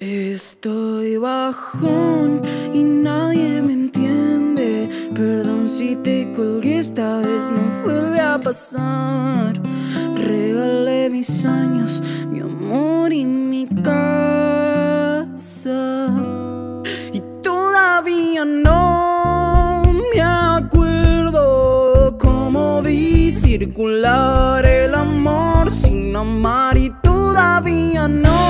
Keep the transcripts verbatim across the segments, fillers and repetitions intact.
Estoy bajón y nadie me entiende. Perdón si te colgué, esta vez no vuelve a pasar. Regalé mis años, mi amor y mi casa, y todavía no me acuerdo cómo vi circular el amor sin amar, y todavía no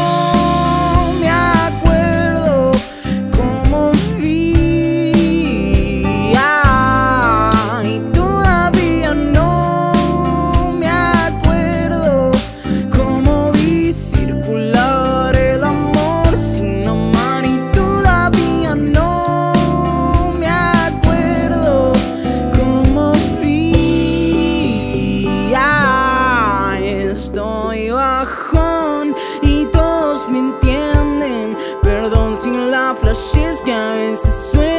y todos me entienden. Perdón sin la flashes que a veces suena.